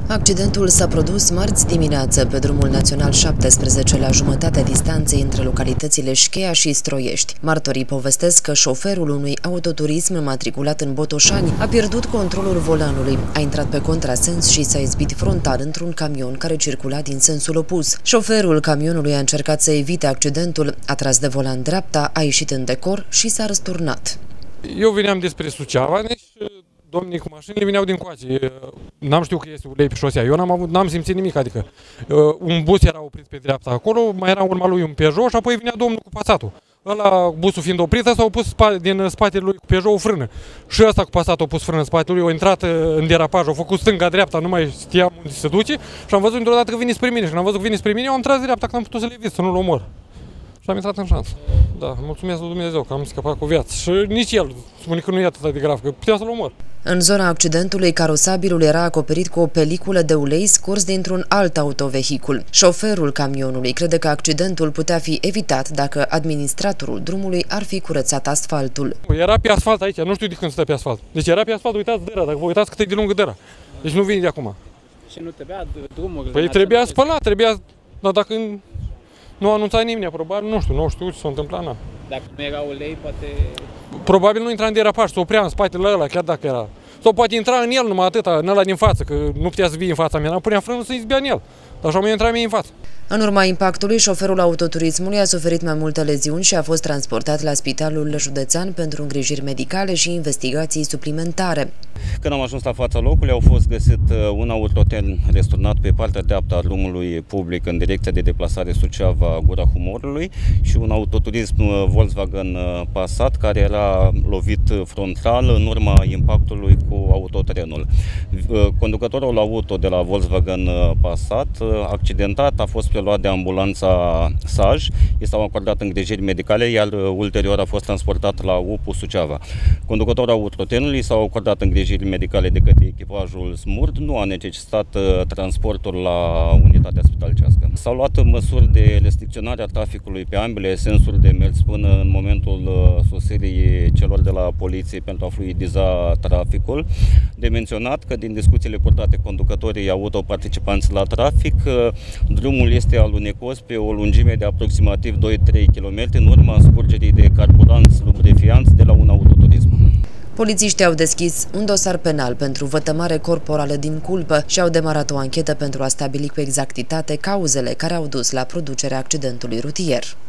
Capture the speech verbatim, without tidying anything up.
Accidentul s-a produs marți dimineață pe drumul național șaptesprezece la jumătatea distanței între localitățile Șcheia și Stroiești. Martorii povestesc că șoferul unui autoturism matriculat în Botoșani a pierdut controlul volanului, a intrat pe contrasens și s-a izbit frontal într-un camion care circula din sensul opus. Șoferul camionului a încercat să evite accidentul, a tras de volan dreapta, a ieșit în decor și s-a răsturnat. Eu veneam despre Suceava, deci domnii cu mașinile veneau din coace. N-am știut că este ulei pe șosea. Eu n-am avut, n-am simțit nimic, adică un bus era oprit pe dreapta acolo, mai era în urma lui un Peugeot și apoi venea domnul cu Passatul. Ăla, busul fiind oprit, ăsta au pus din spatele lui cu Peugeot o frână. Și ăsta cu Passatul a pus frână în spatele lui, a intrat în derapaj, a făcut stânga-dreapta, nu mai știam unde se duce și am văzut într-o dată că vine spre mine și când am văzut că vine spre mine, eu am tras dreapta, că n-am putut să le evit, să nu-l omor. Și am intrat în șansă. Da, mulțumesc lui Dumnezeu că am scăpat cu viață. Și nici el spune că nu e atât de grav, că putea să-l omor. În zona accidentului, carosabilul era acoperit cu o peliculă de ulei scurs dintr-un alt autovehicul. Șoferul camionului crede că accidentul putea fi evitat dacă administratorul drumului ar fi curățat asfaltul. Era pe asfalt aici, nu știu de când stă pe asfalt. Deci era pe asfalt, uitați dăra, dacă vă uitați cât e de lungă dăra. Deci nu vine de acum. Și nu trebuia drumul? Păi trebuia spălat, trebuia, dar dacă nu anunța nimeni, probabil, nu știu, nu știu ce s-a întâmplat, na. Dacă nu era ulei, poate... Probabil nu intra în derapaj, se oprea în spatele ăla, chiar dacă era. Sau poate intra în el numai atâta, în ăla din față, că nu putea să vii în fața mea, punea frână să izbea în el. Dar așa mai intra mie în față. În urma impactului, șoferul autoturismului a suferit mai multe leziuni și a fost transportat la Spitalul Județean pentru îngrijiri medicale și investigații suplimentare. Când am ajuns la fața locului, au fost găsit un autotren resturnat pe partea dreaptă a drumului public în direcția de deplasare Suceava-Gura Humorului și un autoturism Volkswagen Passat care era lovit frontal în urma impactului cu autotrenul. Conducătorul auto de la Volkswagen Passat, accidentat, a fost preluat de ambulanța Saj, i s-au acordat îngrijiri medicale, iar ulterior a fost transportat la U P U Suceava. Conducătorul autotrenului s-au acordat îngrijiri medicale de către echipajul SMURD, nu a necesitat transportul la unitatea spitalicească. S-au luat măsuri de restricționare a traficului pe ambele sensuri de mers până în momentul sosirii celor de la poliție pentru a fluidiza traficul. De menționat că din discuțiile purtate conducătorii auto participanți la trafic, drumul este alunecos pe o lungime de aproximativ doi-trei kilometri în urma scurgerii de carburanți lubrifianți de la un autoturism. Polițiștii au deschis un dosar penal pentru vătămare corporală din culpă și au demarat o anchetă pentru a stabili cu exactitate cauzele care au dus la producerea accidentului rutier.